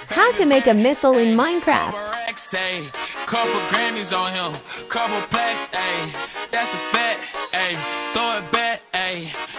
How to make a missile in Minecraft. Couple Grammys on him, couple plaques, ayy. That's a fact, ayy. Throw it back, ayy.